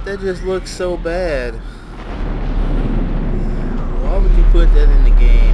That just looks so bad. Why would you put that in the game?